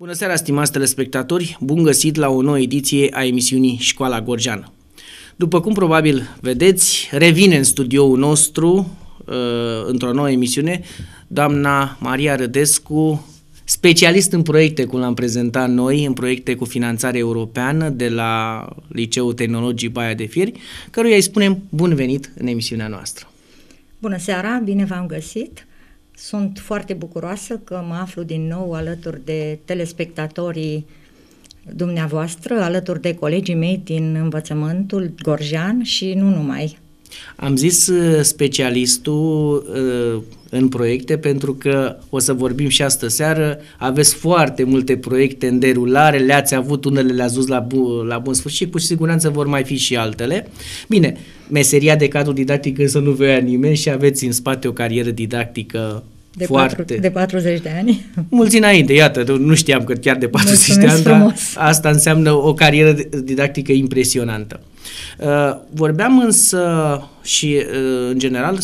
Bună seara, stimați telespectatori! Bun găsit la o nouă ediție a emisiunii Școala Gorjeană. După cum probabil vedeți, revine în studioul nostru, într-o nouă emisiune, doamna Maria Rădescu, specialist în proiecte, cum l-am prezentat noi, în proiecte cu finanțare europeană de la Liceul Tehnologic Baia de Fieri, căruia îi spunem bun venit în emisiunea noastră. Bună seara, bine v-am găsit! Sunt foarte bucuroasă că mă aflu din nou alături de telespectatorii dumneavoastră, alături de colegii mei din învățământul gorjean și nu numai. Am zis specialistul în proiecte pentru că o să vorbim și astă seară, aveți foarte multe proiecte în derulare, le-ați avut, unele le-ați dus la bun sfârșit, cu siguranță vor mai fi și altele. Bine, meseria de cadru didactic însă nu voia nimeni și aveți în spate o carieră didactică de 40 de ani. Mulți înainte, iată, nu știam că chiar de 40 de ani, dar asta înseamnă o carieră didactică impresionantă. Vorbeam însă și, în general,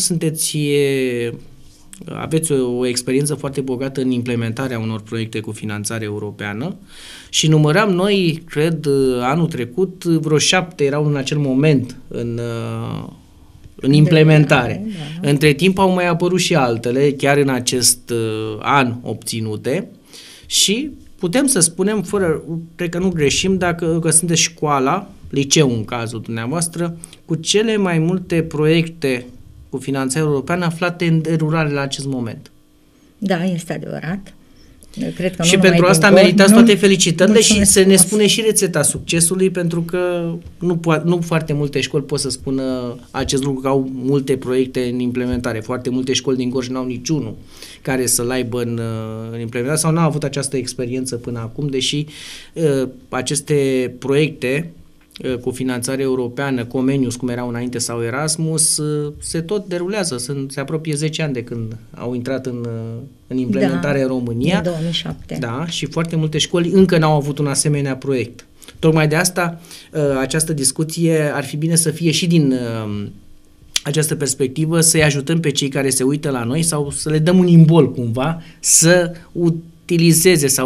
aveți o experiență foarte bogată în implementarea unor proiecte cu finanțare europeană și număram noi, cred, anul trecut, vreo 7 erau în acel moment în implementare. Da. Între timp au mai apărut și altele, chiar în acest an obținute și putem să spunem, cred că nu greșim, că sunteți școala, liceu în cazul dumneavoastră, cu cele mai multe proiecte cu finanțare europeană aflate în derulare la acest moment. Da, este adevărat. Cred că și pentru asta meritați toate felicitările și se ne spune și rețeta succesului, pentru că nu foarte multe școli pot să spună acest lucru, că au multe proiecte în implementare. Foarte multe școli din Gorj n-au niciunul care să-l aibă în implementare sau n-au avut această experiență până acum, deși aceste proiecte cu finanțare europeană, Comenius, cum erau înainte, sau Erasmus, se tot derulează, se apropie 10 ani de când au intrat în implementare în România. În 2007. Da, și foarte multe școli încă n-au avut un asemenea proiect. Tocmai de asta, această discuție ar fi bine să fie și din această perspectivă, să-i ajutăm pe cei care se uită la noi sau să le dăm un imbol cumva, să utilizeze sau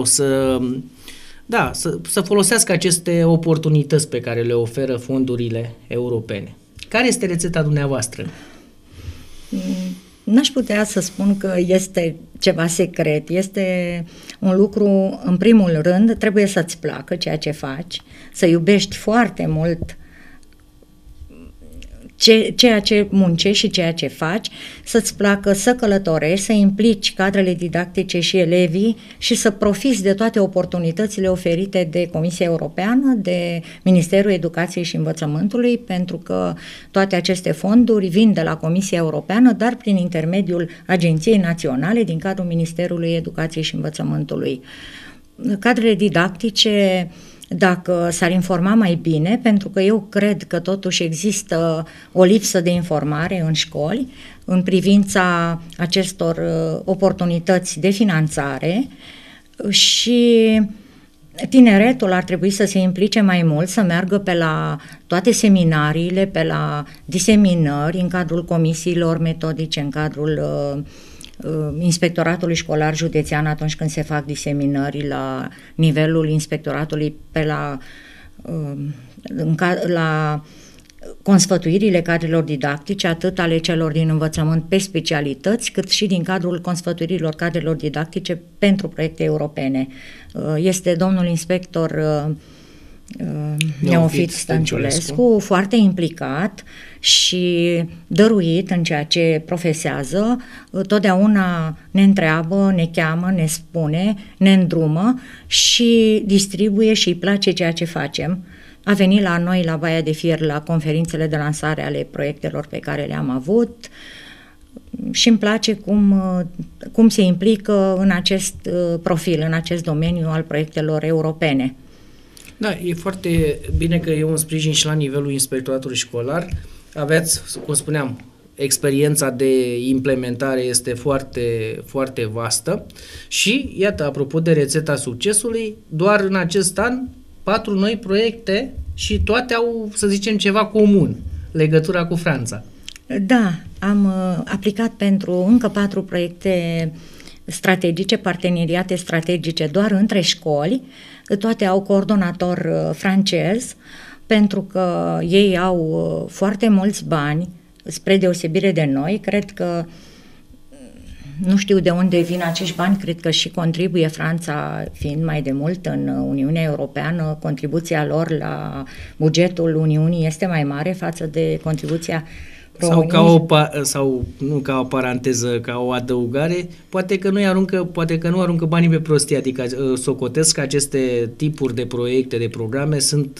să folosească aceste oportunități pe care le oferă fondurile europene. Care este rețeta dumneavoastră? N-aș putea să spun că este ceva secret. Este un lucru, în primul rând, trebuie să-ți placă ceea ce faci, să iubești foarte mult ceea ce muncești și ceea ce faci, să-ți placă să călătorești, să implici cadrele didactice și elevii și să profiți de toate oportunitățile oferite de Comisia Europeană, de Ministerul Educației și Învățământului, pentru că toate aceste fonduri vin de la Comisia Europeană, dar prin intermediul Agenției Naționale din cadrul Ministerului Educației și Învățământului. Cadrele didactice, dacă s-ar informa mai bine, pentru că eu cred că totuși există o lipsă de informare în școli în privința acestor oportunități de finanțare și tineretul ar trebui să se implice mai mult, să meargă pe la toate seminariile, pe la diseminări în cadrul comisiilor metodice, în cadrul Inspectoratului Școlar Județean atunci când se fac diseminări la nivelul inspectoratului la consfătuirile cadrelor didactice, atât ale celor din învățământ pe specialități, cât și din cadrul consfătuirilor cadrelor didactice pentru proiecte europene. Este domnul inspector Neofit Stănciulescu, foarte implicat și dăruit în ceea ce profesează, totdeauna ne întreabă, ne cheamă, ne spune, ne îndrumă și distribuie și îi place ceea ce facem. A venit la noi, la Baia de Fier, la conferințele de lansare ale proiectelor pe care le-am avut și îmi place cum se implică în acest profil, în acest domeniu al proiectelor europene. Da, e foarte bine că e un sprijin și la nivelul inspectoratului școlar. Aveți, cum spuneam, experiența de implementare este foarte, foarte vastă și, iată, apropo de rețeta succesului, doar în acest an 4 noi proiecte și toate au, să zicem, ceva comun, legătura cu Franța. Da, am aplicat pentru încă 4 proiecte strategice, parteneriate strategice doar între școli, toate au coordonator francez, pentru că ei au foarte mulți bani, spre deosebire de noi. Cred că, nu știu de unde vin acești bani, cred că și contribuie Franța, fiind mai de mult în Uniunea Europeană, contribuția lor la bugetul Uniunii este mai mare față de contribuția României. Sau nu ca o paranteză, ca o adăugare, poate că nu aruncă banii pe prostie, adică socotesc că aceste tipuri de proiecte, de programe sunt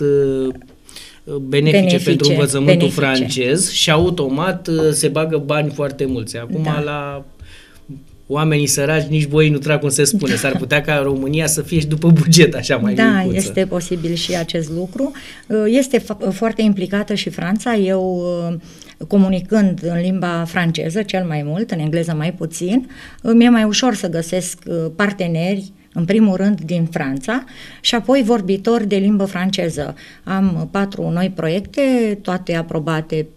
benefice pentru învățământul francez și automat se bagă bani foarte mulți. Acum la oamenii săraci nici boi nu trag, cum se spune. S-ar putea ca România să fie și după buget, așa mai micuță. Da, este posibil și acest lucru. Este foarte implicată și Franța. Eu, comunicând în limba franceză cel mai mult, în engleză mai puțin, mi-e mai ușor să găsesc parteneri, în primul rând din Franța, și apoi vorbitori de limbă franceză. Am 4 noi proiecte, toate aprobate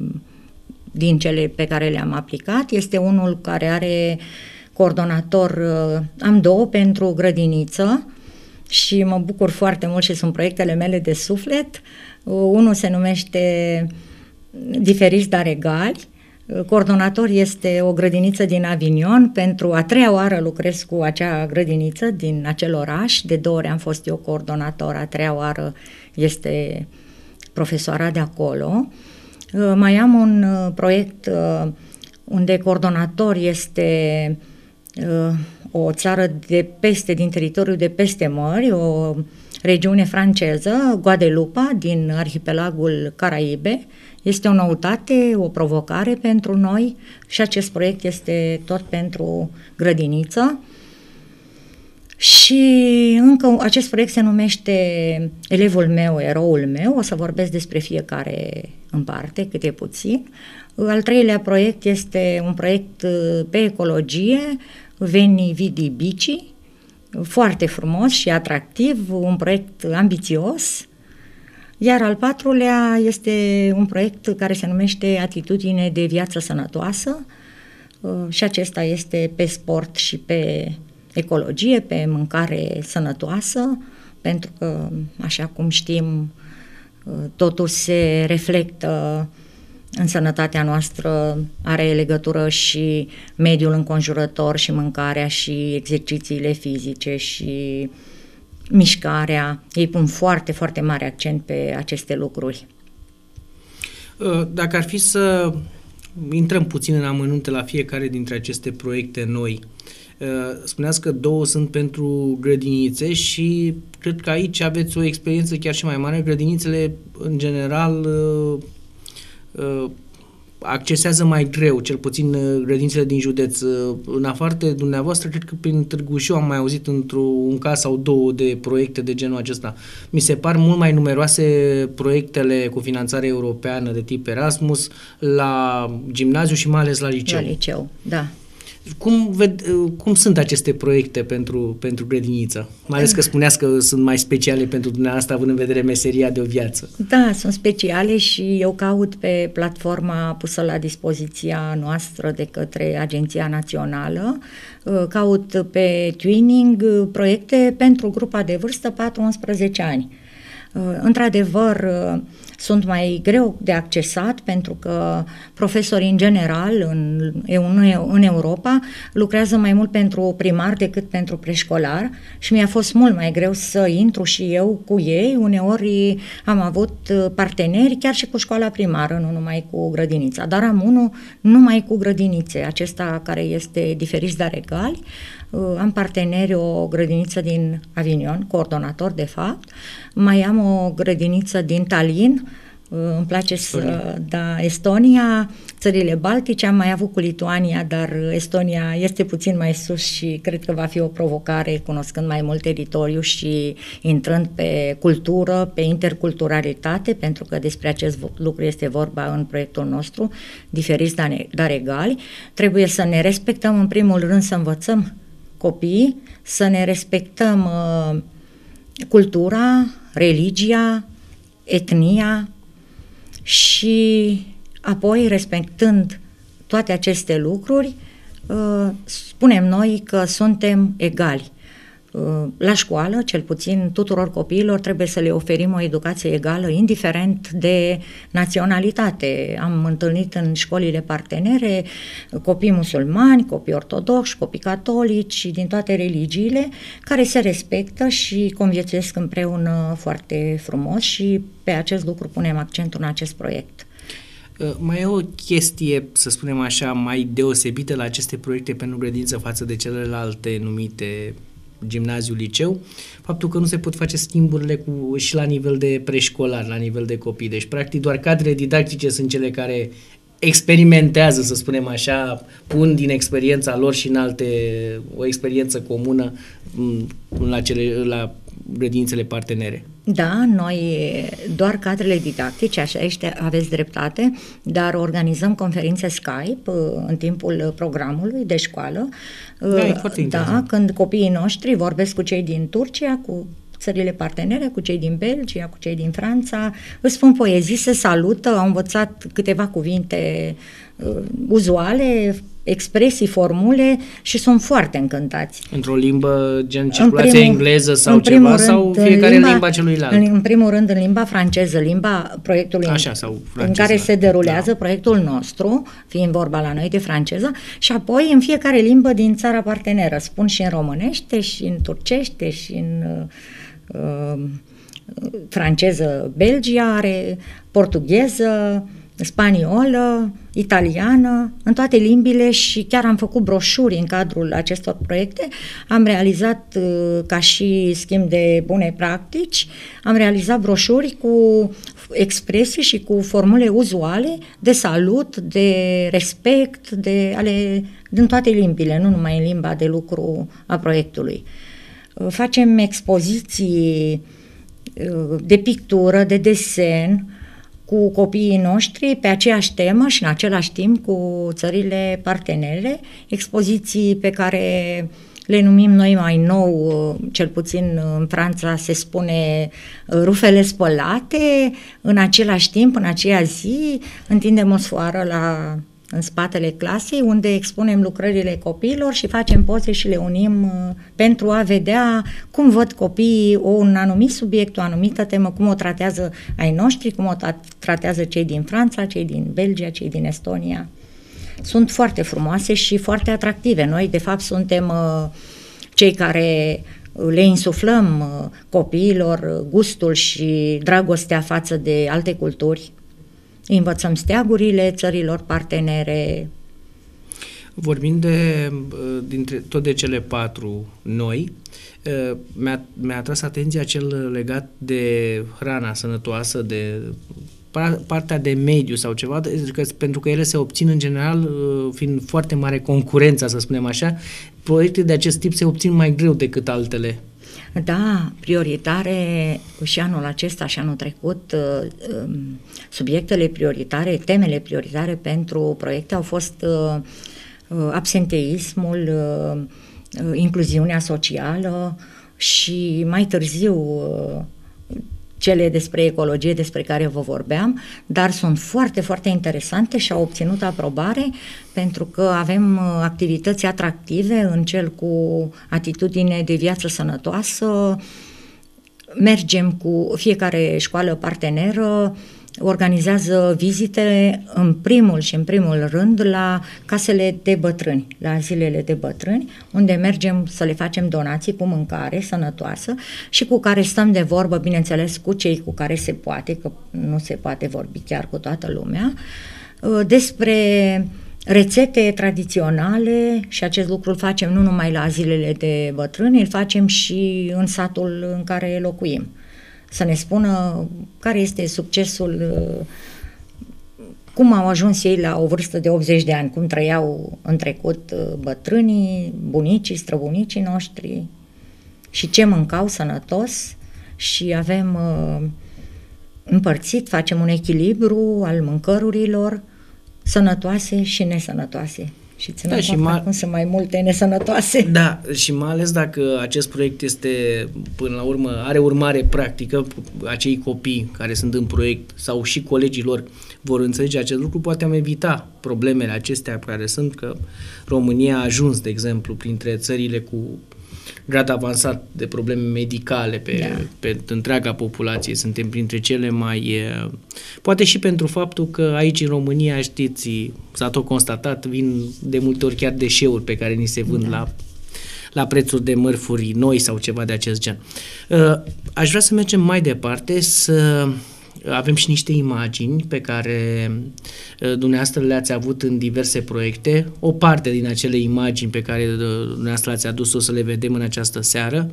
din cele pe care le-am aplicat. Este unul care are coordonator, am 2 pentru grădiniță și mă bucur foarte mult și sunt proiectele mele de suflet. Unul se numește Diferiți, dar egali. Coordonator este o grădiniță din Avignon. Pentru a 3-a oară lucrez cu acea grădiniță din acel oraș. De 2 ori am fost eu coordonator, a 3-a oară este profesoara de acolo. Mai am un proiect unde coordonator este o țară din teritoriul de peste mări, o regiune franceză, Guadeloupe, din arhipelagul Caraibe. Este o noutate, o provocare pentru noi și acest proiect este tot pentru grădiniță. Și încă acest proiect se numește Elevul meu, eroul meu. O să vorbesc despre fiecare în parte, câte puțin. Al 3-lea proiect este un proiect pe ecologie, Veni Vidi Bici, foarte frumos și atractiv, un proiect ambițios. Iar al 4-lea este un proiect care se numește Atitudine de viață sănătoasă și acesta este pe sport și pe ecologie, pe mâncare sănătoasă, pentru că, așa cum știm, totul se reflectă în sănătatea noastră, are legătură și mediul înconjurător și mâncarea și exercițiile fizice și mișcarea. Ei pun foarte, foarte mare accent pe aceste lucruri. Dacă ar fi să intrăm puțin în amănunte la fiecare dintre aceste proiecte noi, spuneați că 2 sunt pentru grădinițe și cred că aici aveți o experiență chiar și mai mare. Grădinițele, în general, accesează mai greu, cel puțin grădinițele din județ. În afară de dumneavoastră, cred că prin Târgu Jiu am mai auzit un caz sau 2 de proiecte de genul acesta. Mi se par mult mai numeroase proiectele cu finanțare europeană de tip Erasmus la gimnaziu și mai ales la liceu. La liceu, da. Cum sunt aceste proiecte pentru grădiniță? Mai ales că spuneați că sunt mai speciale pentru dumneavoastră, având în vedere meseria de o viață. Da, sunt speciale și eu caut pe platforma pusă la dispoziția noastră de către Agenția Națională, caut pe Twinning proiecte pentru grupa de vârstă 4-11 ani. Într-adevăr, sunt mai greu de accesat pentru că profesorii în general în Europa lucrează mai mult pentru primar decât pentru preșcolar și mi-a fost mult mai greu să intru și eu cu ei. Uneori am avut parteneri chiar și cu școala primară, nu numai cu grădinița, dar am unul numai cu grădinițe, acesta care este Diferiți, dar egali. Am parteneri, o grădiniță din Avignon, coordonator de fapt, mai am o grădiniță din Tallinn, îmi place Estonia, țările Baltice, am mai avut cu Lituania, dar Estonia este puțin mai sus și cred că va fi o provocare, cunoscând mai mult teritoriu și intrând pe cultură, pe interculturalitate, pentru că despre acest lucru este vorba în proiectul nostru, Diferiți, dar egali. Trebuie să ne respectăm, în primul rând să învățăm copiii, să ne respectăm cultura, religia, etnia și apoi, respectând toate aceste lucruri, spunem noi că suntem egali. La școală, cel puțin tuturor copiilor, trebuie să le oferim o educație egală, indiferent de naționalitate. Am întâlnit în școlile partenere copii musulmani, copii ortodoxi, copii catolici din toate religiile, care se respectă și conviețuiesc împreună foarte frumos și pe acest lucru punem accentul în acest proiect. Mai e o chestie, să spunem așa, mai deosebită la aceste proiecte pentru grădiniță față de celelalte numite gimnaziu, liceu, faptul că nu se pot face schimburile și la nivel de preșcolar, la nivel de copii. Deci, practic, doar cadrele didactice sunt cele care experimentează, să spunem așa, pun din experiența lor și în alte, o experiență comună la grădinițele partenere. Da, noi doar cadrele didactice, așa este, aveți dreptate, dar organizăm conferințe Skype în timpul programului de școală. Da, e foarte interesant. Când copiii noștri vorbesc cu cei din Turcia, cu țările partenere, cu cei din Belgia, cu cei din Franța, îți spun poezii, se salută, au învățat câteva cuvinte uzuale, expresii, formule și sunt foarte încântați. Într-o limbă gen circulație engleză sau ceva, rând, sau fiecare în limba celuilalt? În primul rând în limba franceză, limba proiectului sau în care se derulează proiectul nostru, fiind vorba la noi de franceză, și apoi în fiecare limbă din țara parteneră. Spun și în românește, și în turcește, și în franceză Belgia, are portugheză, spaniolă, italiană, în toate limbile, și chiar am făcut broșuri în cadrul acestor proiecte. Am realizat, ca și schimb de bune practici, am realizat broșuri cu expresii și cu formule uzuale de salut, de respect, din toate limbile, nu numai în limba de lucru a proiectului. Facem expoziții de pictură, de desen, cu copiii noștri pe aceeași temă și în același timp cu țările partenere, expoziții pe care le numim noi mai nou, cel puțin în Franța se spune rufele spălate, în același timp, în aceea zi, întindem o sfoară în spatele clasei, unde expunem lucrările copiilor și facem poze și le unim pentru a vedea cum văd copiii un anumit subiect, o anumită temă, cum o tratează ai noștri, cum o tratează cei din Franța, cei din Belgia, cei din Estonia. Sunt foarte frumoase și foarte atractive. Noi, de fapt, suntem cei care le insuflăm copiilor gustul și dragostea față de alte culturi. Învățăm steagurile țărilor partenere. Vorbind tot de cele 4 noi, mi-a atras atenția cel legat de hrana sănătoasă, de partea de mediu sau ceva, pentru că ele se obțin în general, fiind foarte mare concurența, să spunem așa, proiecte de acest tip se obțin mai greu decât altele. Da, prioritare și anul acesta și anul trecut, subiectele prioritare, temele prioritare pentru proiecte au fost absenteismul, incluziunea socială și mai târziu cele despre ecologie despre care vă vorbeam, dar sunt foarte, foarte interesante și au obținut aprobare pentru că avem activități atractive în cel cu atitudine de viață sănătoasă. Mergem cu fiecare școală parteneră, organizează vizite în primul rând la casele de bătrâni, la zilele de bătrâni, unde mergem să le facem donații cu mâncare sănătoasă și cu care stăm de vorbă, bineînțeles, cu cei cu care se poate, că nu se poate vorbi chiar cu toată lumea, despre rețete tradiționale, și acest lucru îl facem nu numai la zilele de bătrâni, îl facem și în satul în care locuim. Să ne spună care este succesul, cum au ajuns ei la o vârstă de 80 de ani, cum trăiau în trecut bătrânii, bunicii, străbunicii noștri și ce mâncau sănătos, și avem împărțit, facem un echilibru al mâncărurilor sănătoase și nesănătoase. Și ținând cont că acum sunt mai multe nesănătoase. Da, și mai ales dacă acest proiect este, până la urmă, are urmare practică, acei copii care sunt în proiect sau și colegii lor vor înțelege acest lucru, poate am evita problemele acestea care sunt, că România a ajuns, de exemplu, printre țările cu grad avansat de probleme medicale pe întreaga populație. Suntem printre cele mai... Poate și pentru faptul că aici în România, știți, s-a tot constatat, vin de multe ori chiar deșeuri pe care ni se vând la prețuri de mărfuri noi sau ceva de acest gen. Aș vrea să mergem mai departe, să avem și niște imagini pe care dumneavoastră le-ați avut în diverse proiecte. O parte din acele imagini pe care dumneavoastră le-ați adus o să le vedem în această seară.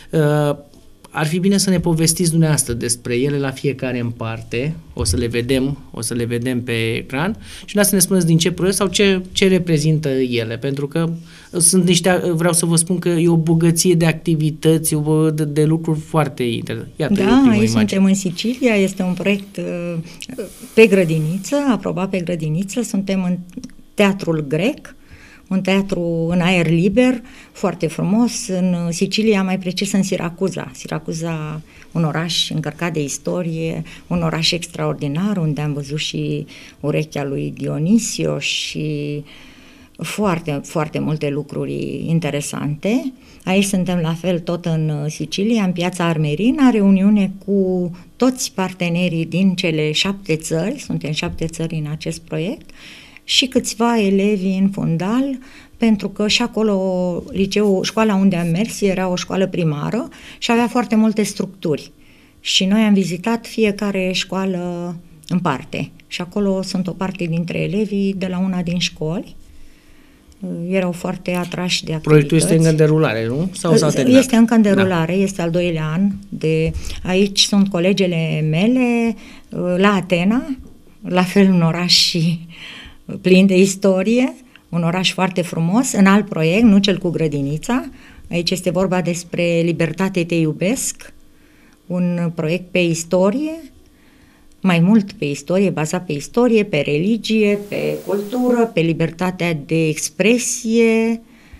Ar fi bine să ne povestiți dumneavoastră despre ele la fiecare în parte. O să le vedem pe ecran și să ne spuneți din ce proiect sau ce reprezintă ele, pentru că sunt vreau să vă spun că e o bogăție de activități, de lucruri foarte interesante. Iată, aici suntem în Sicilia, este un proiect pe grădiniță, aprobat pe grădiniță, suntem în Teatrul Grec, un teatru în aer liber, foarte frumos, în Sicilia, mai precis în Siracuza, un oraș încărcat de istorie, un oraș extraordinar, unde am văzut și urechea lui Dionisio și foarte, foarte multe lucruri interesante. Aici suntem la fel tot în Sicilia, în Piața Armerina, reuniune cu toți partenerii din cele 7 țări, suntem 7 țări în acest proiect, și câțiva elevi în fundal, pentru că și acolo școala unde am mers era o școală primară și avea foarte multe structuri. Și noi am vizitat fiecare școală în parte. Și acolo sunt o parte dintre elevii de la una din școli. Erau foarte atrași de activități. Proiectul este încă în derulare, nu? Sau s-a terminat? Este încă în derulare, este al 2-lea an. Aici sunt colegele mele la Atena, la fel un oraș plin de istorie, un oraș foarte frumos, în alt proiect, nu cel cu grădinița. Aici este vorba despre Libertate te iubesc, un proiect pe istorie, mai mult pe istorie, bazat pe istorie, pe religie, pe cultură, pe libertatea de expresie,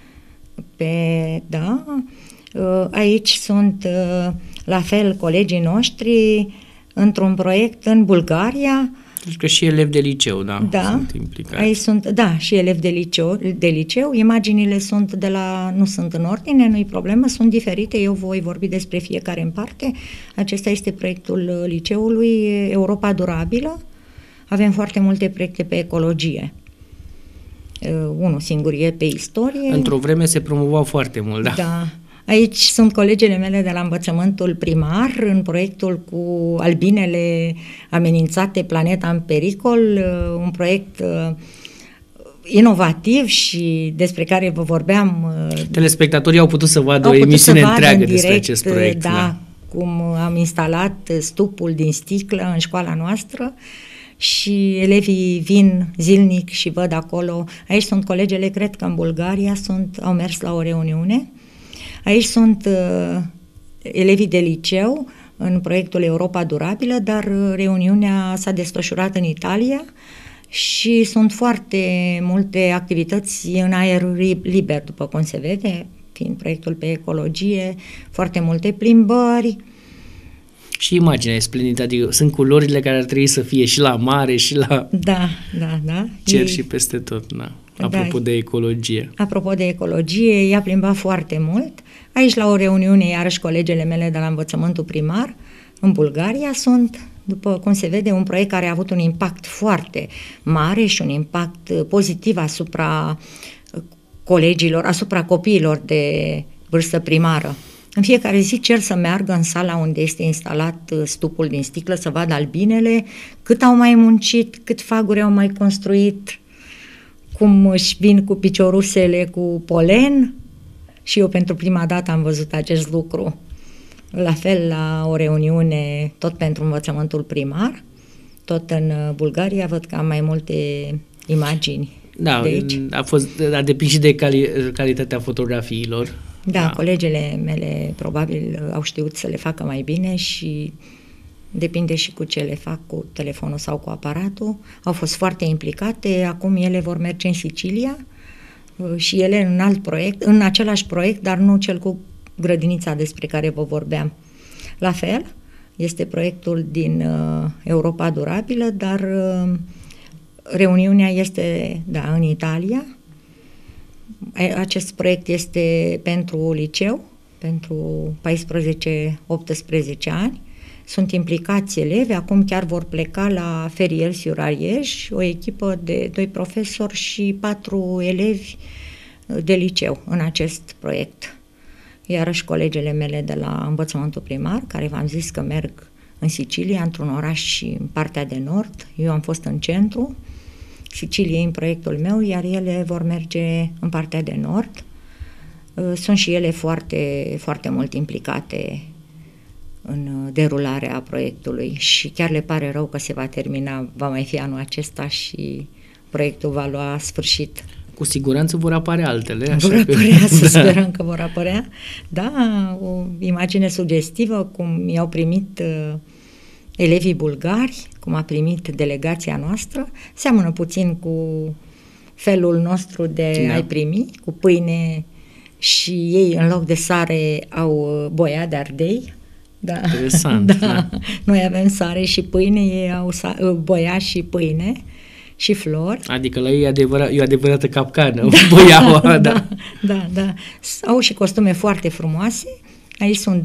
aici sunt la fel colegii noștri într-un proiect în Bulgaria. Deci că și elevi de liceu, sunt implicați. Aici sunt, și elevi de liceu. Imaginile sunt nu sunt în ordine, nu-i problemă, sunt diferite, eu voi vorbi despre fiecare în parte. Acesta este proiectul liceului Europa Durabilă. Avem foarte multe proiecte pe ecologie. Unul singur e pe istorie. Într-o vreme se promovau foarte mult, Da. Aici sunt colegele mele de la învățământul primar, în proiectul cu albinele amenințate, planeta în pericol, un proiect inovativ și despre care vă vorbeam. Telespectatorii au putut să vadă o emisiune întreagă despre acest proiect. Cum am instalat stupul din sticlă în școala noastră și elevii vin zilnic și văd acolo. Aici sunt colegele, cred că în Bulgaria au mers la o reuniune. Aici sunt elevii de liceu în proiectul Europa Durabilă, dar reuniunea s-a desfășurat în Italia și sunt foarte multe activități în aer liber, după cum se vede, fiind proiectul pe ecologie, foarte multe plimbări. Și imaginea e splendidă, adică sunt culorile care ar trebui să fie și la mare și la cer și peste tot, Apropo de ecologie. Apropo de ecologie, i-a plimbat foarte mult. Aici, la o reuniune, iarăși colegele mele de la învățământul primar, în Bulgaria, sunt, după cum se vede, un proiect care a avut un impact foarte mare și un impact pozitiv asupra colegilor, asupra copiilor de vârstă primară. În fiecare zi cer să meargă în sala unde este instalat stupul din sticlă, să vadă albinele, cât au mai muncit, cât faguri au mai construit, cum își vin cu piciorusele cu polen, și eu pentru prima dată am văzut acest lucru. La fel, la o reuniune tot pentru învățământul primar, tot în Bulgaria, văd că am mai multe imagini de aici. A depins și de calitatea fotografiilor. Colegele mele probabil au știut să le facă mai bine și depinde și cu ce le fac, cu telefonul sau cu aparatul. Au fost foarte implicate, acum ele vor merge în Sicilia și ele în alt proiect, în același proiect, dar nu cel cu grădinița despre care vă vorbeam. La fel, este proiectul din Europa Durabilă, dar reuniunea este, da, în Italia. Acest proiect este pentru liceu, pentru 14-18 ani. Sunt implicați elevi, acum chiar vor pleca la Ferrières-sur-Ariège, o echipă de 2 profesori și 4 elevi de liceu în acest proiect. Iarăși colegele mele de la învățământul primar, care v-am zis că merg în Sicilia, într-un oraș și în partea de nord, eu am fost în centru, Siciliei în proiectul meu, iar ele vor merge în partea de nord. Sunt și ele foarte, foarte mult implicate în derularea proiectului și chiar le pare rău că se va termina, va mai fi anul acesta și proiectul va lua sfârșit. Cu siguranță vor apărea altele. Vor apărea, să sperăm că vor apărea. Da, o imagine sugestivă, cum i-au primit elevii bulgari, cum a primit delegația noastră, seamănă puțin cu felul nostru de a-i primi, cu pâine și ei în loc de sare au boia de ardei. Da. Interesant. Da. Noi avem sare și pâine, ei au boia și pâine și flori. Adică la ei e o adevărată capcană, boiaua, da. Da. Au și costume foarte frumoase. Aici sunt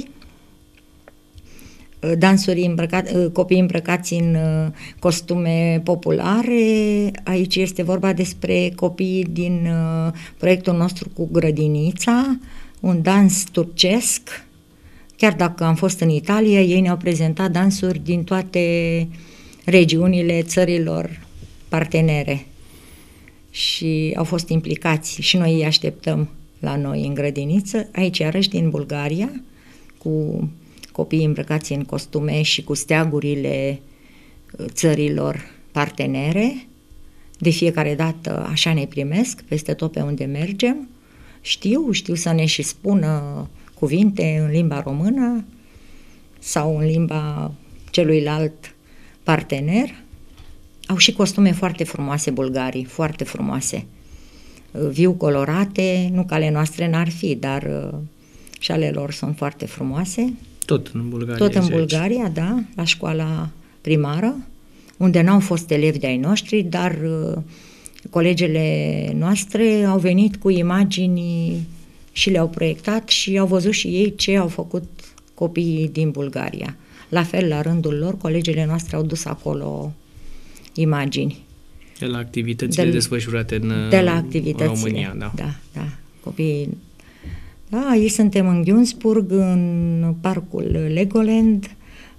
dansuri copii îmbrăcați în costume populare. Aici este vorba despre copiii din proiectul nostru cu grădinița, un dans turcesc. Chiar dacă am fost în Italia, ei ne-au prezentat dansuri din toate regiunile țărilor partenere și au fost implicați și noi îi așteptăm la noi în grădiniță. Aici iarăși din Bulgaria, cu copiii îmbrăcați în costume și cu steagurile țărilor partenere. De fiecare dată așa ne primesc peste tot pe unde mergem. Știu să ne și spună cuvinte în limba română sau în limba celuilalt partener. Au și costume foarte frumoase bulgarii, foarte frumoase, viu colorate, nu ca ale noastre n-ar fi, dar și ale lor sunt foarte frumoase. Tot în Bulgaria. Tot în Bulgaria, da, la școala primară, unde n-au fost elevi de-ai noștri, dar colegele noastre au venit cu imagini și le-au proiectat și au văzut și ei ce au făcut copiii din Bulgaria. La fel, la rândul lor, colegele noastre au dus acolo imagini. De la activitățile desfășurate în România, da. Da. Copiii. Da, aici suntem în Günzburg, în parcul Legoland.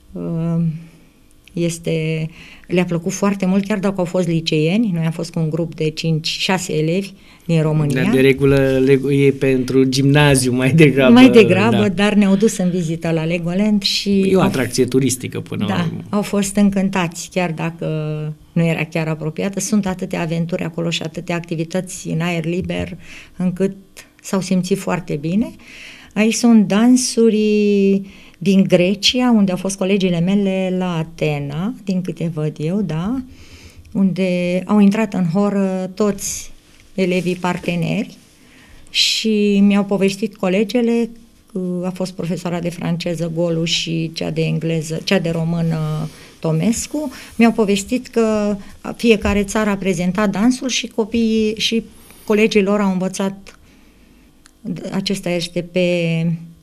Le-a plăcut foarte mult, chiar dacă au fost liceeni. Noi am fost cu un grup de 5-6 elevi din România. Dar de regulă e pentru gimnaziu mai degrabă. Mai degrabă, da. Dar ne-au dus în vizită la Legoland și... E o atracție turistică până la urmă. Au fost încântați, chiar dacă nu era chiar apropiată. Sunt atâtea aventuri acolo și atâtea activități în aer liber, încât s-au simțit foarte bine. Aici sunt dansuri din Grecia, unde au fost colegile mele la Atena, din câte văd eu, da, unde au intrat în horă toți elevii parteneri și mi-au povestit colegele, a fost profesoara de franceză Golu și cea de română Tomescu, mi-au povestit că fiecare țară a prezentat dansul și copiii și colegii lor au învățat. Acesta este pe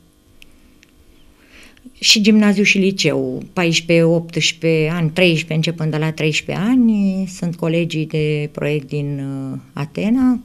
și gimnaziu și liceu, 14-18 ani, 13, începând de la 13 ani, sunt colegii de proiect din Atena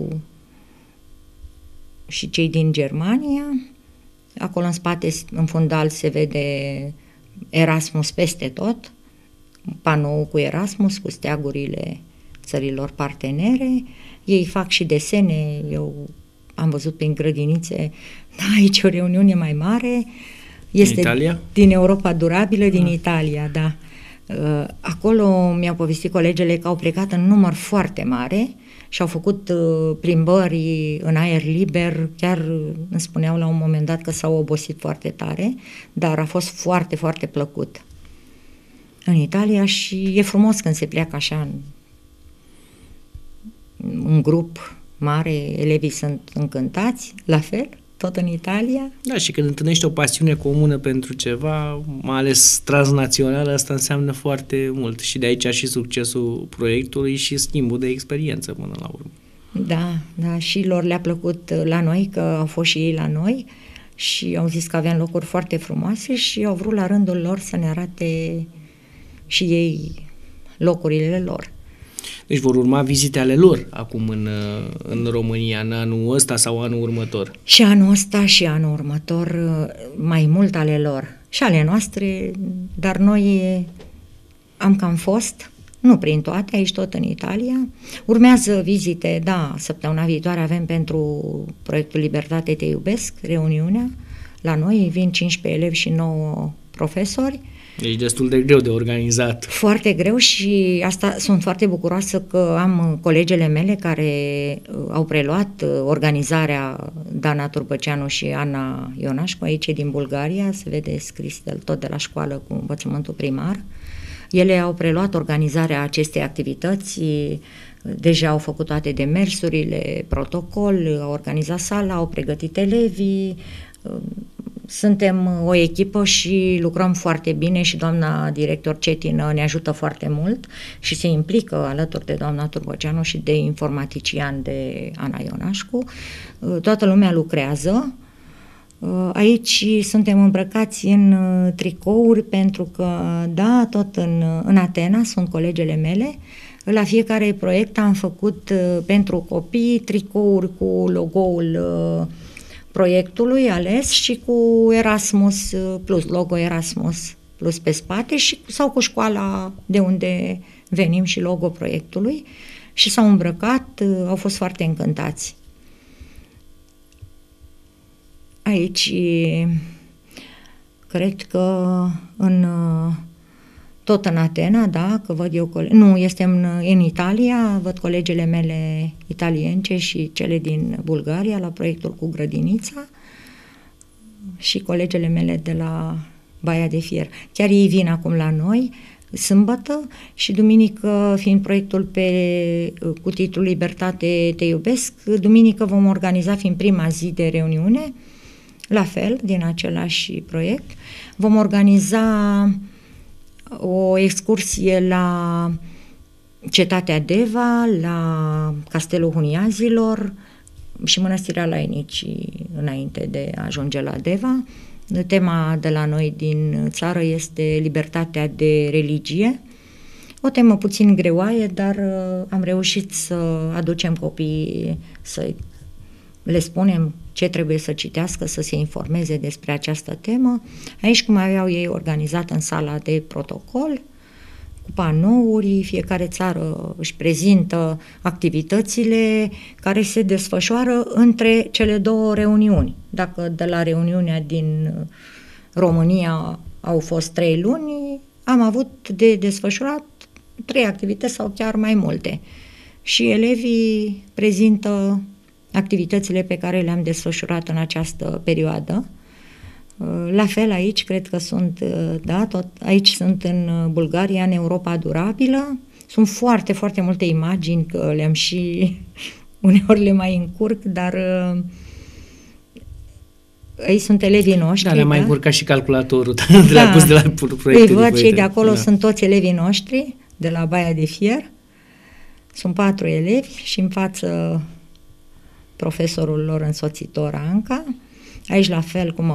și cei din Germania. Acolo în spate, în fundal, se vede Erasmus peste tot, panou cu Erasmus, cu steagurile țărilor partenere. Ei fac și desene, eu am văzut prin grădinițe, da, aici o reuniune mai mare. Este Italia? Din Europa Durabilă, din Italia, da. Acolo mi-au povestit colegele că au plecat în număr foarte mare și au făcut plimbări în aer liber, chiar îmi spuneau la un moment dat că s-au obosit foarte tare, dar a fost foarte, foarte plăcut în Italia și e frumos când se pleacă așa în grup mare, elevii sunt încântați, la fel, tot în Italia. Da, și când întâlnești o pasiune comună pentru ceva, mai ales transnațional, asta înseamnă foarte mult. Și de aici și succesul proiectului și schimbul de experiență până la urmă. Da, și lor le-a plăcut la noi, că au fost și ei la noi și au zis că aveam locuri foarte frumoase și au vrut la rândul lor să ne arate și ei locurile lor. Deci vor urma vizite ale lor acum în România, în anul ăsta sau anul următor? Și anul ăsta și anul următor, mai mult ale lor și ale noastre, dar noi am cam fost, nu prin toate, aici tot în Italia. Urmează vizite, da, săptămâna viitoare avem pentru proiectul Libertate Te Iubesc, reuniunea, la noi vin 15 elevi și 9 profesori. Deci destul de greu de organizat. Foarte greu și asta sunt foarte bucuroasă că am colegele mele care au preluat organizarea, Dana Turbăceanu și Ana Ionașcu, aici din Bulgaria, se vede scris tot de la școală cu învățământul primar. Ele au preluat organizarea acestei activități, deja au făcut toate demersurile, protocol, au organizat sala, au pregătit elevii. Suntem o echipă și lucrăm foarte bine și doamna director Cetină ne ajută foarte mult și se implică alături de doamna Turbăceanu și de informatician de Ana Ionașcu. Toată lumea lucrează. Aici suntem îmbrăcați în tricouri pentru că, da, tot în Atena sunt colegele mele. La fiecare proiect am făcut pentru copii tricouri cu logo-ul proiectului ales și cu Erasmus Plus, logo Erasmus Plus pe spate sau cu școala de unde venim și logo proiectului și s-au îmbrăcat, au fost foarte încântați. Aici cred că tot în Atena, da, că văd eu, nu, este în Italia, văd colegele mele italience și cele din Bulgaria la proiectul cu grădinița și colegele mele de la Baia de Fier. Chiar ei vin acum la noi, sâmbătă și duminică, fiind proiectul cu titlul Libertate Te Iubesc, duminică vom organiza, fiind prima zi de reuniune, la fel, din același proiect, vom organiza o excursie la Cetatea Deva, la Castelul Huniazilor și Mănăstirea Lainicii înainte de a ajunge la Deva. Tema de la noi din țară este libertatea de religie. O temă puțin greoaie, dar am reușit să aducem copiii, să le spunem ce trebuie să citească, să se informeze despre această temă. Aici, cum aveau ei organizat în sala de protocol, cu panouri, fiecare țară își prezintă activitățile care se desfășoară între cele două reuniuni. Dacă de la reuniunea din România au fost 3 luni, am avut de desfășurat 3 activități sau chiar mai multe. Și elevii prezintă activitățile pe care le-am desfășurat în această perioadă. La fel aici, cred că sunt, da, tot aici sunt în Bulgaria, în Europa Durabilă. Sunt foarte, foarte multe imagini, că le-am și uneori le mai încurc, dar aici sunt elevii noștri. Da, le-am mai încurcat și calculatorul de la pus de la proiecte. Îi văd, cei de acolo sunt toți elevii noștri, de la Baia de Fier. Sunt 4 elevi și în față profesorul lor însoțitor, Anca. Aici la fel cum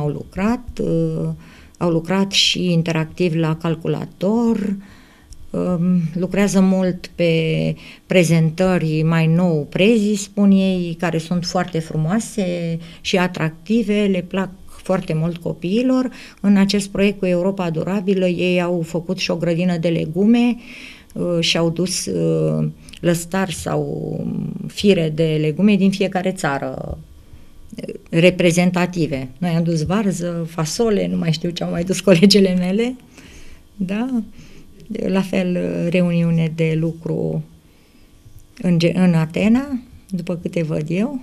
au lucrat și interactiv la calculator, lucrează mult pe prezentări mai nou prezii, spun ei, care sunt foarte frumoase și atractive, le plac foarte mult copiilor. În acest proiect cu Europa Durabilă ei au făcut și o grădină de legume și au dus lăstari sau fire de legume din fiecare țară reprezentative. Noi am dus varză, fasole, nu mai știu ce au mai dus colegele mele. Da? La fel, reuniune de lucru în Atena, după câte văd eu.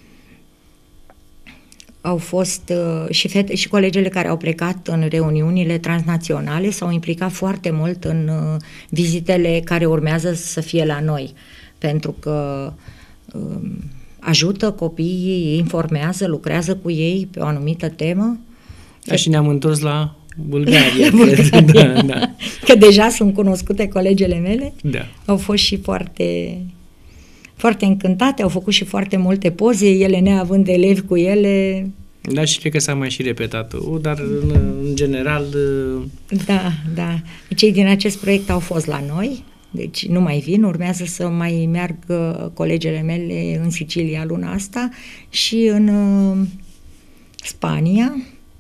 Au fost și colegele care au plecat în reuniunile transnaționale s-au implicat foarte mult în vizitele care urmează să fie la noi, pentru că ajută copiii, îi informează, lucrează cu ei pe o anumită temă. Da, și ne-am întors la Bulgaria. Da. Că deja sunt cunoscute colegele mele. Da. Au fost și foarte, foarte încântate, au făcut și foarte multe poze, ele neavând elevi cu ele. Da, și cred că s-a mai și repetat, dar în general... Da. Cei din acest proiect au fost la noi, deci nu mai vin, urmează să mai meargă colegele mele în Sicilia luna asta și în Spania.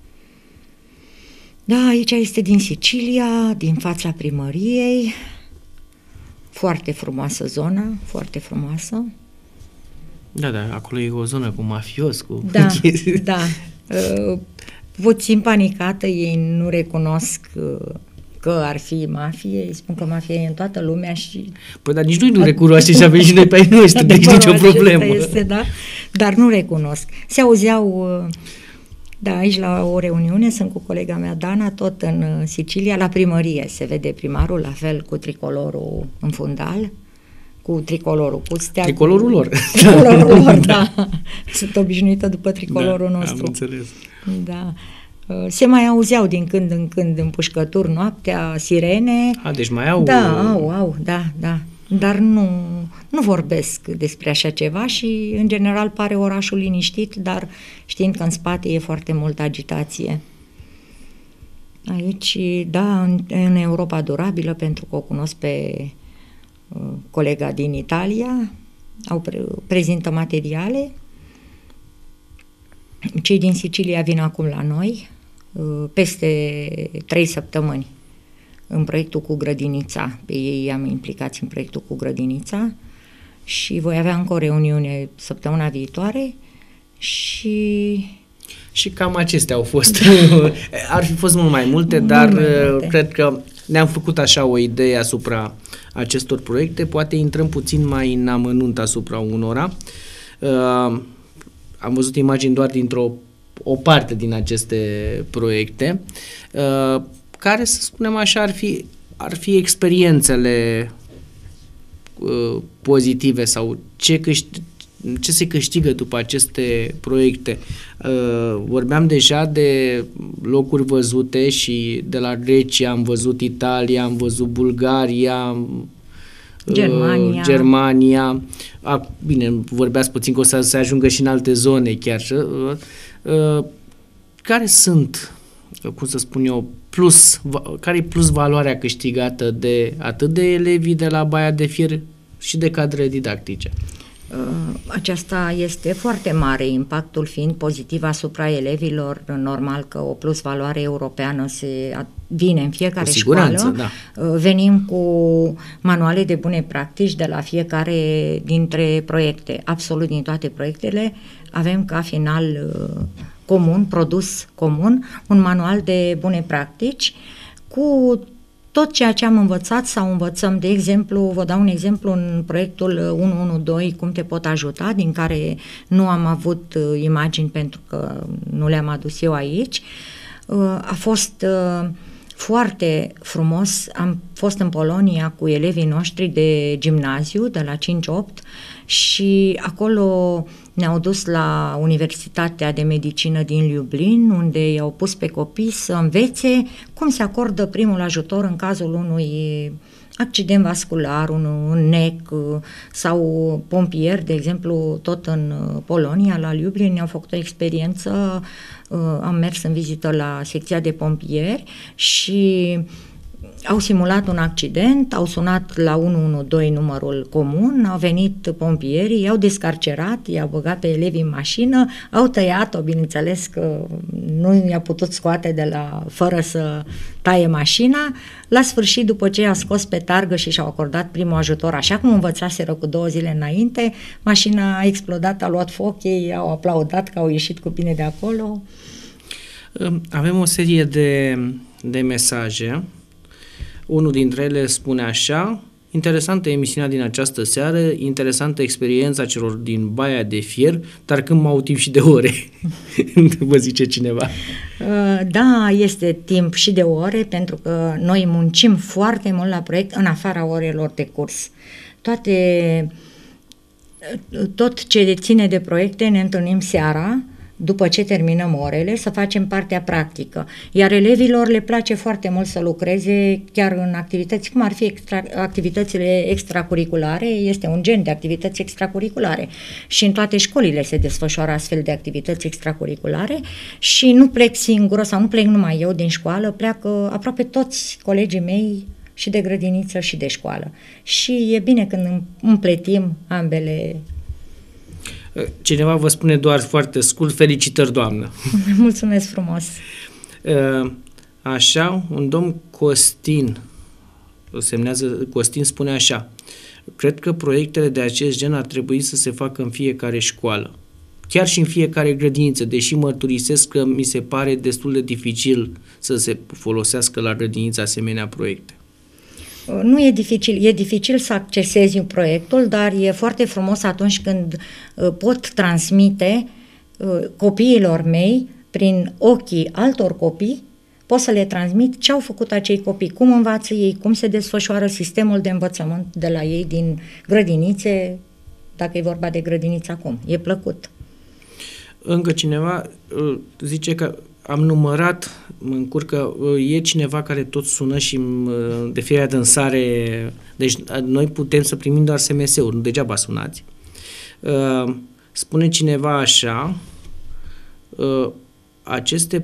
Da, aici este din Sicilia, din fața primăriei, foarte frumoasă zona, foarte frumoasă. Da, acolo e o zonă cu mafios, cu... Da. Puțin panicată, ei nu recunosc că ar fi mafie, îi spun că mafia e în toată lumea și... Păi, dar nici noi nu recunoaște și avem și noi pe ai noștri, deci nicio problemă. Este, da, dar nu recunosc. Se auzeau... Da, aici la o reuniune sunt cu colega mea Dana, tot în Sicilia, la primărie se vede primarul, la fel cu tricolorul în fundal, cu tricolorul, cu steagul. Tricolorul lor. Tricolorul lor, da. Sunt obișnuită după tricolorul nostru. Am înțeles. Da. Se mai auzeau din când în când împușcături noaptea, sirene. Deci mai au... Da, au, da. Dar nu vorbesc despre așa ceva și, în general, pare orașul liniștit, dar știind că în spate e foarte multă agitație. Aici, da, în Europa durabilă, pentru că o cunosc pe colega din Italia, prezintă materiale. Cei din Sicilia vin acum la noi, peste 3 săptămâni, în proiectul cu grădinița. Pe ei am implicați în proiectul cu grădinița și voi avea încă o reuniune săptămâna viitoare și cam acestea au fost. Ar fi fost mult mai multe, dar cred că ne-am făcut așa o idee asupra acestor proiecte. Poate intrăm puțin mai în amănunt asupra unora. Am văzut imagini doar o parte din aceste proiecte. Care, să spunem așa, ar fi experiențele pozitive sau ce se câștigă după aceste proiecte. Vorbeam deja de locuri văzute și de la Grecia am văzut Italia, am văzut Bulgaria, Germania. Bine, vorbeați puțin că o să se ajungă și în alte zone chiar. Care sunt, cum să spun eu, care e plus valoarea câștigată atât de elevii de la Baia de Fier și de cadrele didactice? Aceasta este foarte mare, impactul fiind pozitiv asupra elevilor. Normal că o plus valoare europeană vine în fiecare școală. Da. Venim cu manuale de bune practici de la fiecare dintre proiecte, absolut din toate proiectele. Avem ca final comun, produs comun, un manual de bune practici cu tot ceea ce am învățat sau învățăm. De exemplu, vă dau un exemplu în proiectul 112, cum te pot ajuta, din care nu am avut imagini pentru că nu le-am adus eu aici. A fost foarte frumos, am fost în Polonia cu elevii noștri de gimnaziu, de la 5-8, și acolo ne-au dus la Universitatea de Medicină din Lublin, unde i-au pus pe copii să învețe cum se acordă primul ajutor în cazul unui accident vascular, un nec sau pompieri, de exemplu, tot în Polonia, la Lublin, ne-au făcut o experiență, am mers în vizită la secția de pompieri și au simulat un accident, au sunat la 112 numărul comun, au venit pompierii, i-au descarcerat, i-au băgat pe elevii în mașină, au tăiat-o, bineînțeles că nu i-a putut scoate fără să taie mașina. La sfârșit, după ce i-a scos pe targă și și-au acordat primul ajutor, așa cum învățaseră cu 2 zile înainte, mașina a explodat, a luat foc, ei au aplaudat că au ieșit cu bine de acolo. Avem o serie de mesaje. Unul dintre ele spune așa: interesantă emisiunea din această seară, interesantă experiența celor din Baia de Fier, dar când m-au timp și de ore? Vă zice cineva. Da, este timp și de ore, pentru că noi muncim foarte mult la proiect în afara orelor de curs. Toate Tot ce ține de proiecte ne întâlnim seara, după ce terminăm orele, să facem partea practică. Iar elevilor le place foarte mult să lucreze chiar în activități, cum ar fi activitățile extracurriculare, este un gen de activități extracurriculare și în toate școlile se desfășoară astfel de activități extracurriculare și nu plec singură sau nu plec numai eu din școală, pleacă aproape toți colegii mei și de grădiniță și de școală. Și e bine când împletim ambele. Cineva vă spune doar foarte scurt, felicitări, doamnă. Mulțumesc frumos. Așa, un domn Costin, Costin spune așa: cred că proiectele de acest gen ar trebui să se facă în fiecare școală, chiar și în fiecare grădiniță, deși mărturisesc că mi se pare destul de dificil să se folosească la grădiniță asemenea proiecte. Nu e dificil, e dificil să accesezi proiectul, dar e foarte frumos atunci când pot transmite copiilor mei, prin ochii altor copii, pot să le transmit ce au făcut acei copii, cum învață ei, cum se desfășoară sistemul de învățământ de la ei din grădinițe, dacă e vorba de grădiniță acum. E plăcut. Încă cineva zice că am numărat, mă încurcă, e cineva care tot sună și de fiecare dânsare, deci noi putem să primim doar SMS-uri, nu degeaba sunați. Spune cineva așa: aceste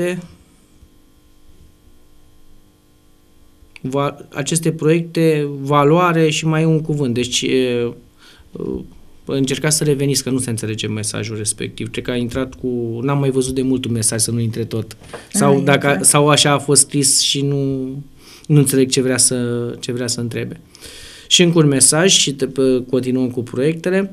proiecte, valoare și mai un cuvânt, deci încercați să reveniți, că nu se înțelege mesajul respectiv. Cred că a intrat cu... N-am mai văzut de mult un mesaj să nu intre tot. Sau așa a fost scris și nu înțeleg ce vrea să întrebe. Și încă un mesaj și continuăm cu proiectele.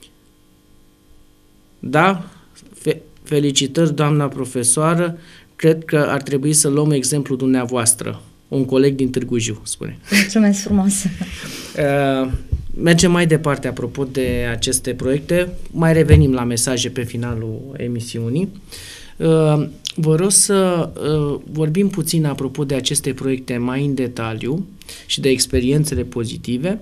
Da, felicitări, doamna profesoară. Cred că ar trebui să luăm exemplul dumneavoastră. Un coleg din Târgu Jiu, spune. Mulțumesc frumos! Mergem mai departe apropo de aceste proiecte. Mai revenim la mesaje pe finalul emisiunii. Vă rog să vorbim puțin apropo de aceste proiecte mai în detaliu și de experiențele pozitive.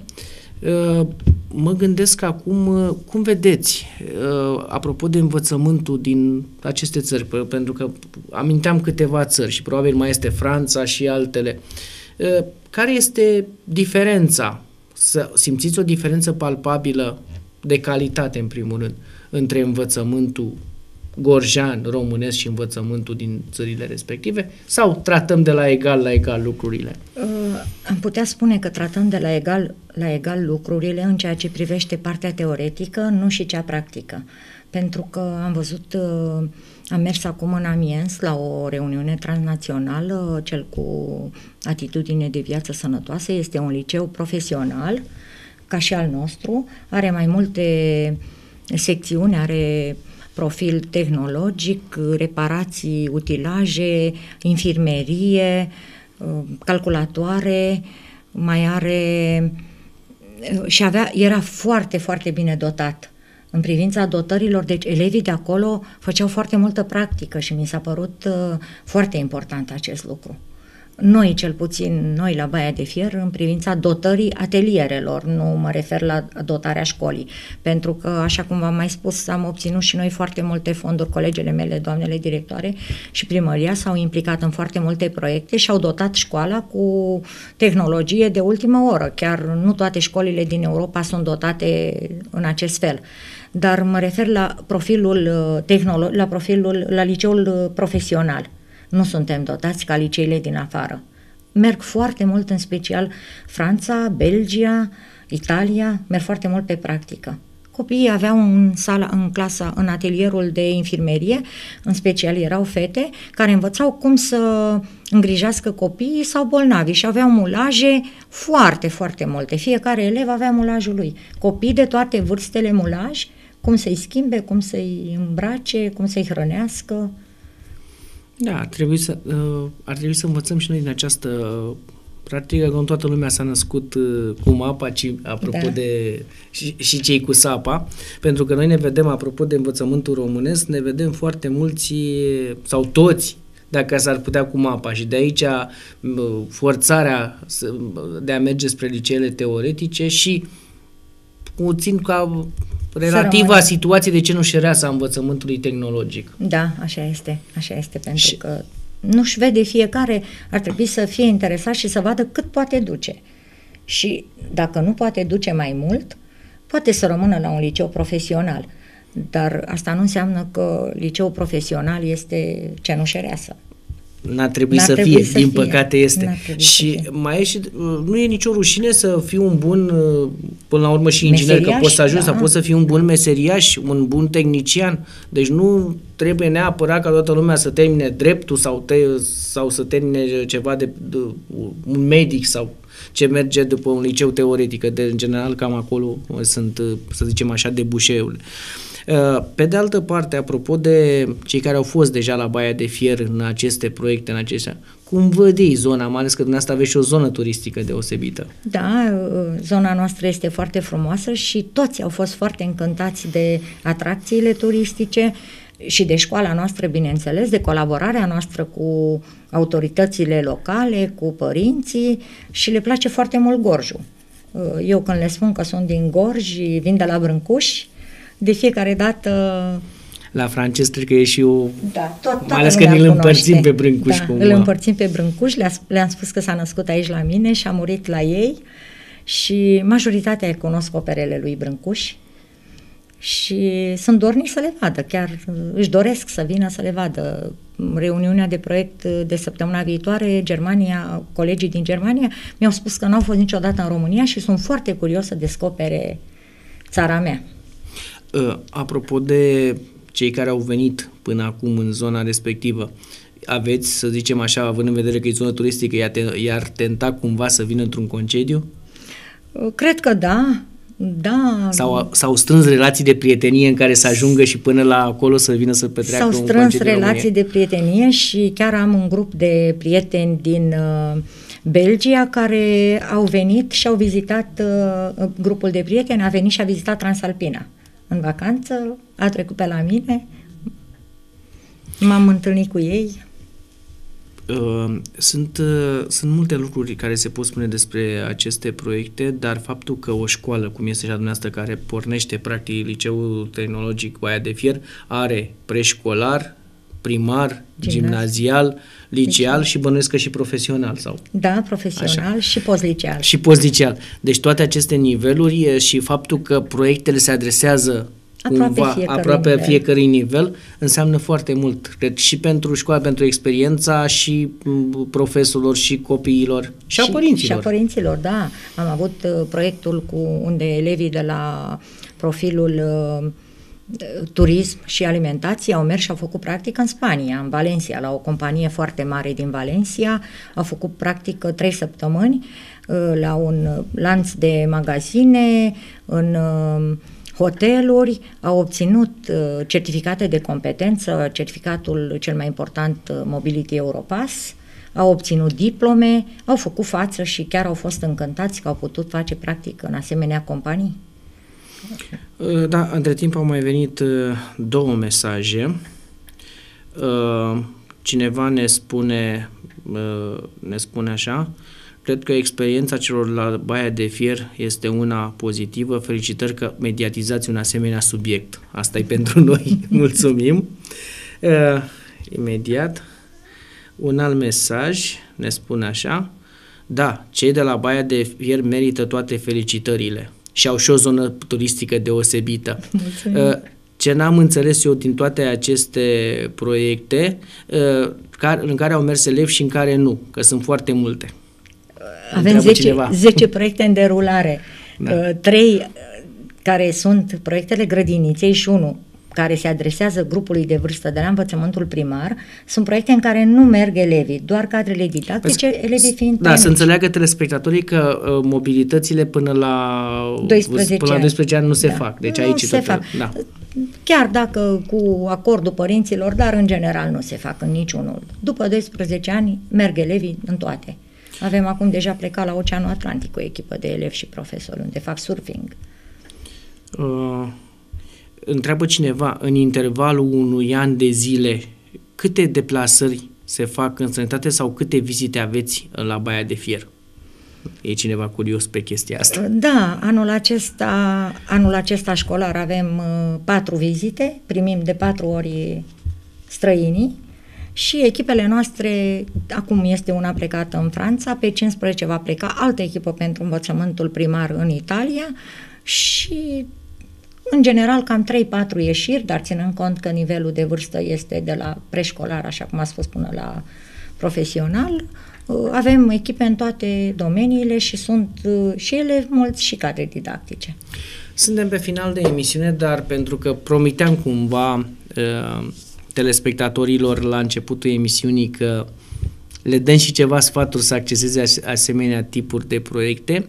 Mă gândesc acum, cum vedeți, apropo de învățământul din aceste țări, pentru că aminteam câteva țări și probabil mai este Franța și altele. Care este diferența? Să simțiți o diferență palpabilă de calitate, în primul rând, între învățământul gorjean, românesc și învățământul din țările respective? Sau tratăm de la egal lucrurile? Am putea spune că tratăm de la egal lucrurile în ceea ce privește partea teoretică, nu și cea practică. Pentru că am mers acum în Amiens la o reuniune transnațională, cel cu atitudine de viață sănătoasă, este un liceu profesional, ca și al nostru, are mai multe secțiuni, are profil tehnologic, reparații, utilaje, infirmerie, calculatoare, mai are și era foarte, foarte bine dotat. În privința dotărilor, deci elevii de acolo făceau foarte multă practică și mi s-a părut foarte important acest lucru. Noi, cel puțin, noi la Baia de Fier, în privința dotării atelierelor, nu mă refer la dotarea școlii, pentru că, așa cum v-am mai spus, am obținut și noi foarte multe fonduri, colegele mele, doamnele directoare și primăria s-au implicat în foarte multe proiecte și au dotat școala cu tehnologie de ultimă oră. Chiar nu toate școlile din Europa sunt dotate în acest fel. Dar mă refer la profilul la liceul profesional. Nu suntem dotați ca liceile din afară. Merg foarte mult, în special Franța, Belgia, Italia, merg foarte mult pe practică. Copiii aveau în atelierul de infirmerie, în special erau fete care învățau cum să îngrijească copiii sau bolnavi și aveau mulaje foarte, foarte multe. Fiecare elev avea mulajul lui. Copii de toate vârstele mulaj, cum să-i schimbe, cum să-i îmbrace, cum să-i hrănească. Da, ar trebui să învățăm și noi din această practică, că nu toată lumea s-a născut cu mapa, ci apropo de și cei cu sapa, pentru că noi ne vedem, apropo de învățământul românesc, ne vedem foarte mulți sau toți, dacă s-ar putea, cu mapa, și de aici forțarea de a merge spre liceele teoretice și o țin ca relativa situație de cenușăreasă a învățământului tehnologic. Da, așa este, pentru că nu-și vede fiecare, ar trebui să fie interesat și să vadă cât poate duce. Și dacă nu poate duce mai mult, poate să rămână la un liceu profesional. Dar asta nu înseamnă că liceul profesional este cenușăreasă. N-ar trebui să fie, din păcate este. Și mai e și, nu e nicio rușine să fii un bun, până la urmă și inginer, că poți să ajungi, să poți să fii un bun meseriaș, un bun tehnician. Deci nu trebuie neapărat ca toată lumea să termine dreptul sau să termine ceva de un medic sau ce merge după un liceu teoretic, că în general cam acolo sunt, să zicem așa, debușeurile. Pe de altă parte, apropo de cei care au fost deja la Baia de Fier în aceste proiecte, în acestea, cum văd ei zona, mai ales că dumneavoastră aveți și o zonă turistică deosebită? Da, zona noastră este foarte frumoasă și toți au fost foarte încântați de atracțiile turistice și de școala noastră, bineînțeles, de colaborarea noastră cu autoritățile locale, cu părinții și le place foarte mult Gorjul. Eu când le spun că sunt din Gorj, vin de la Brâncuși, de fiecare dată... La francez cred că e și o... Da, mai ales că ne-l împărțim pe Brâncuși. Da, îl împărțim pe Brâncuși, le-am spus că s-a născut aici la mine și a murit la ei și majoritatea cunosc operele lui Brâncuși și sunt dorniți să le vadă, chiar își doresc să vină să le vadă. Reuniunea de proiect de săptămâna viitoare, Germania, colegii din Germania mi-au spus că n-au fost niciodată în România și sunt foarte curios să descopere țara mea. Apropo de cei care au venit până acum în zona respectivă, aveți, să zicem așa, având în vedere că e zonă turistică, i-ar tenta cumva să vină într-un concediu? Cred că da. Da. S-au strâns relații de prietenie în care să ajungă și până la acolo să vină să petreacă un concediu? S-au strâns relații de prietenie și chiar am un grup de prieteni din Belgia care au venit și au vizitat, grupul de prieteni a venit și a vizitat Transalpina. În vacanță, a trecut pe la mine, m-am întâlnit cu ei. Sunt multe lucruri care se pot spune despre aceste proiecte, dar faptul că o școală, cum este și a dumneavoastră, care pornește practic Liceul Tehnologic Baia de Fier, are preșcolar, primar, gimnazial, liceal și bănuiesc că și profesional, sau? Da, profesional. Așa. Și postliceal. Și postliceal. Deci toate aceste niveluri și faptul că proiectele se adresează aproape fiecărui nivel înseamnă foarte mult, cred, și pentru școală, pentru experiența și profesorilor și copiilor și a părinților. Și a părinților, da. Am avut proiectul unde elevii de la profilul turism și alimentație au mers și au făcut practică în Spania, în Valencia, la o companie foarte mare din Valencia. Au făcut practică 3 săptămâni la un lanț de magazine, în hoteluri, au obținut certificate de competență, certificatul cel mai important Mobility Europass, au obținut diplome, au făcut față și chiar au fost încântați că au putut face practică în asemenea companii. Da, între timp au mai venit 2 mesaje. Cineva ne spune așa: cred că experiența celor la Baia de Fier este una pozitivă. Felicitări că mediatizați un asemenea subiect. Asta e pentru noi. Mulțumim. Imediat. Un alt mesaj ne spune așa: da, cei de la Baia de Fier merită toate felicitările și au și o zonă turistică deosebită. Mulțumim. Ce n-am înțeles eu din toate aceste proiecte, în care au mers elevi și în care nu, că sunt foarte multe. Avem 10 proiecte în derulare, da. 3 care sunt proiectele grădiniței și 1 care se adresează grupului de vârstă de la învățământul primar. Sunt proiecte în care nu merg elevii, doar cadrele didactice, elevii fiind Da, să înțeleagă telespectatorii că mobilitățile până la 12 ani nu se fac. Deci aici se fac. Da. Chiar dacă cu acordul părinților, dar în general nu se fac în niciunul. După 12 ani merg elevii în toate. Avem acum deja plecat la Oceanul Atlantic o echipă de elevi și profesori unde fac surfing. Întreabă cineva, în intervalul unui an de zile, câte deplasări se fac în sănătate sau câte vizite aveți la Baia de Fier? e cineva curios pe chestia asta. Da, anul acesta școlar avem 4 vizite, primim de 4 ori străinii și echipele noastre, acum este una plecată în Franța, pe 15 va pleca altă echipă pentru învățământul primar în Italia și în general cam 3-4 ieșiri, dar ținând cont că nivelul de vârstă este de la preșcolar, așa cum ați spus, până la profesional. Avem echipe în toate domeniile și sunt și elevi mulți și cadre didactice. Suntem pe final de emisiune, dar pentru că promiteam cumva telespectatorilor la începutul emisiunii că le dăm și ceva sfaturi să acceseze asemenea tipuri de proiecte,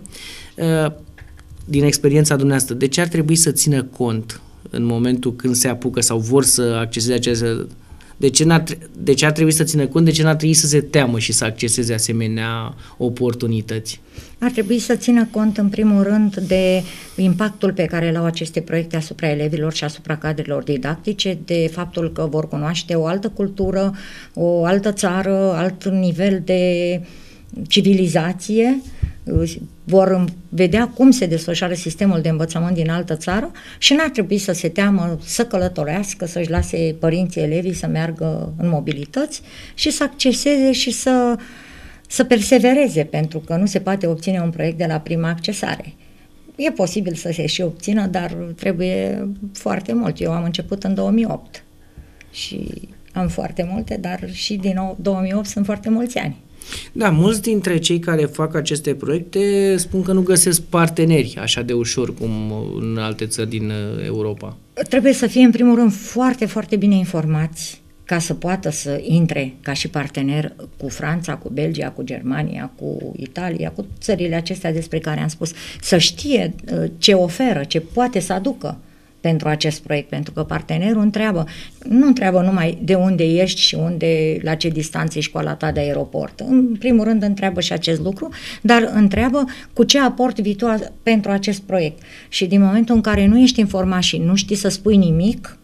din experiența dumneavoastră, de ce ar trebui să țină cont în momentul când se apucă sau vor să acceseze aceste... De ce ar trebui să țină cont, de ce n-ar trebui să se teamă și să acceseze asemenea oportunități? Ar trebui să țină cont în primul rând de impactul pe care îl au aceste proiecte asupra elevilor și asupra cadrelor didactice, de faptul că vor cunoaște o altă cultură, o altă țară, alt nivel de civilizație, vor vedea cum se desfășoară sistemul de învățământ din altă țară și n-ar trebui să se teamă să călătorească, să-și lase părinții elevii să meargă în mobilități și să acceseze și să persevereze, pentru că nu se poate obține un proiect de la prima accesare. E posibil să se și obțină, dar trebuie foarte mult. Eu am început în 2008 și am foarte multe, dar și din 2008 sunt foarte mulți ani. Da, mulți dintre cei care fac aceste proiecte spun că nu găsesc parteneri așa de ușor cum în alte țări din Europa. Trebuie să fie în primul rând foarte, foarte bine informați ca să poată să intre ca și partener cu Franța, cu Belgia, cu Germania, cu Italia, cu țările acestea despre care am spus, să știe ce oferă, ce poate să aducă pentru acest proiect, pentru că partenerul nu întreabă numai de unde ești și la ce distanță e școala ta de aeroport. În primul rând întreabă și acest lucru, dar întreabă cu ce aport vii tu pentru acest proiect. Și din momentul în care nu ești informat și nu știi să spui nimic,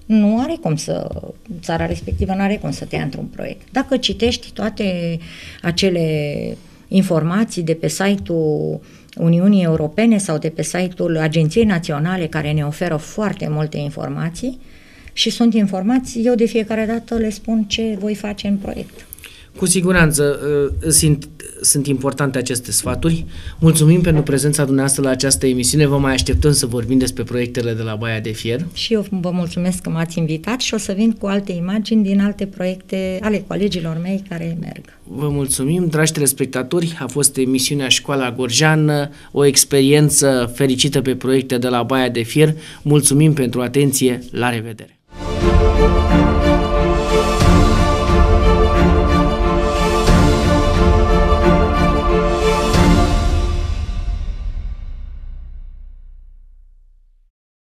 țara respectivă nu are cum să te ia într-un proiect. Dacă citești toate acele informații de pe site-ul Uniunii Europene sau de pe site-ul Agenției Naționale, care ne oferă foarte multe informații și sunt informați, eu de fiecare dată le spun ce voi face în proiect. Cu siguranță sunt importante aceste sfaturi. Mulțumim pentru prezența dumneavoastră la această emisiune. Vă mai așteptăm să vorbim despre proiectele de la Baia de Fier. Și eu vă mulțumesc că m-ați invitat și o să vin cu alte imagini din alte proiecte ale colegilor mei care merg. Vă mulțumim, dragi telespectatori. A fost emisiunea Școala Gorjean, o experiență fericită pe proiecte de la Baia de Fier. Mulțumim pentru atenție. La revedere!